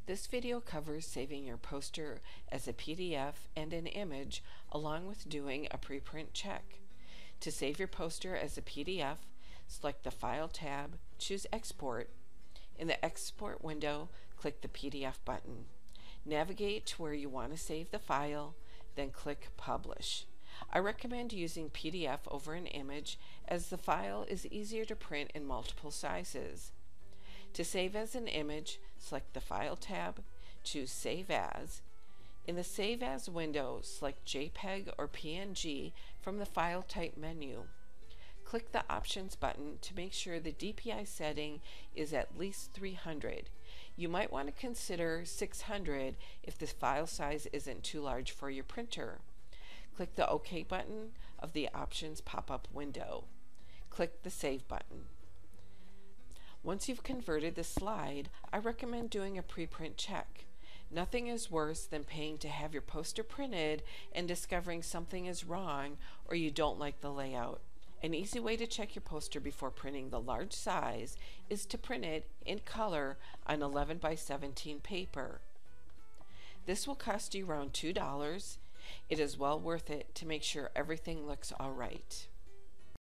This video covers saving your poster as a PDF and an image along with doing a preprint check. To save your poster as a PDF, select the File tab, choose Export. In the Export window, click the PDF button. Navigate to where you want to save the file, then click Publish. I recommend using PDF over an image as the file is easier to print in multiple sizes. To save as an image, select the File tab, choose Save As. In the Save As window, select JPG or PNG from the File Type menu. Click the Options button to make sure the DPI setting is at least 300. You might want to consider 600 if the file size isn't too large for your printer. Click the OK button of the Options pop-up window. Click the Save button. Once you've converted the slide, I recommend doing a preprint check. Nothing is worse than paying to have your poster printed and discovering something is wrong or you don't like the layout. An easy way to check your poster before printing the large size is to print it in color on 11 by 17 paper. This will cost you around $2. It is well worth it to make sure everything looks alright.